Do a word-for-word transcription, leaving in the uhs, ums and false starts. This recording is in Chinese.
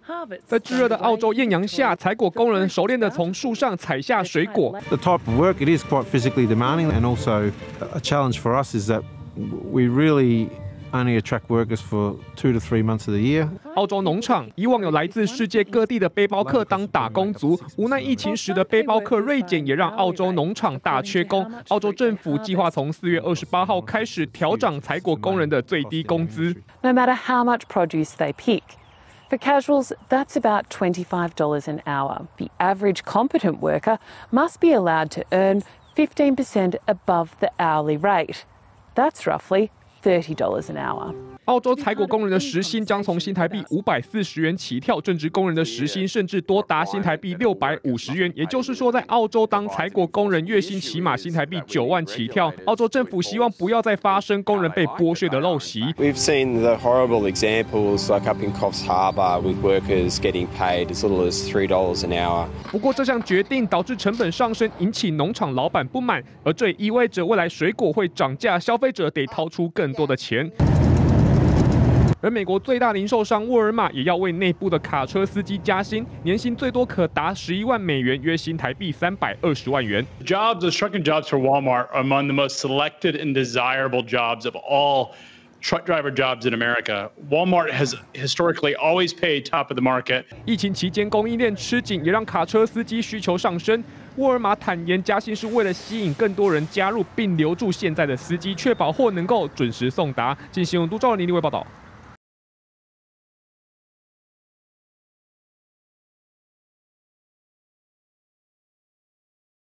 在炙热的澳洲艳阳下，采果工人熟练地从树上采下水果。 The type of work it is quite physically demanding, and also a challenge for us is that we really only attract workers for two to three months of the year. 澳洲农场以往有来自世界各地的背包客当打工族，无奈疫情时的背包客锐减，也让澳洲农场大缺工。澳洲政府计划从四月二十八号开始调涨采果工人的最低工资。 No matter how much produce they pick. For casuals, that's about twenty-five dollars an hour. The average competent worker must be allowed to earn fifteen percent above the hourly rate. That's roughly thirty dollars an hour. 澳洲采果工人的时薪将从新台币五百四十元起跳，正职工人的时薪甚至多达新台币六百五十元。也就是说，在澳洲当采果工人月薪起码新台币九万起跳。澳洲政府希望不要再发生工人被剥削的陋习。 We've seen the horrible examples like up in Coffs Harbour with workers getting paid as little as three dollars an hour. 不过这项决定导致成本上升，引起农场老板不满，而这也意味着未来水果会涨价，消费者得掏出更多的钱。而美国最大零售商沃尔玛也要为内部的卡车司机加薪，年薪最多可达十一万美元，约新台币三百二十万元。 Jobs, the trucking jobs for Walmart are among the most selected and desirable jobs of all truck driver jobs in America. Walmart has historically always paid top of the market. 疫情期间供应链吃紧，也让卡车司机需求上升。沃尔玛坦言，加薪是为了吸引更多人加入，并留住现在的司机，确保货能够准时送达。经新闻都赵林立为报道。